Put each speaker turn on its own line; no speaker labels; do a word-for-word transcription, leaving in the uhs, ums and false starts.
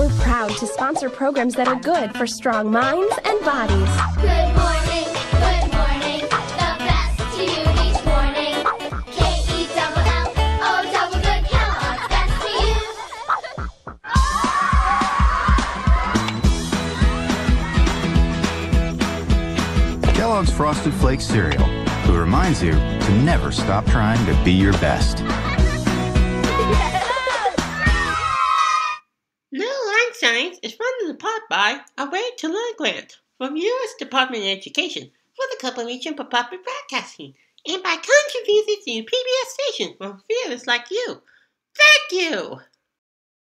We're proud to sponsor programs that are good for strong minds and bodies.
Good morning, good morning, the best to you each morning. K E double L, O double good, Kellogg's best to you.
Kellogg's Frosted Flakes cereal, who reminds you to never stop trying to be your best.
Little Einsteins is funded in part by a Way to Learn grant from U S Department of Education for the Corporation for Public Broadcasting and by contributions to P B S stations from viewers like you. Thank you!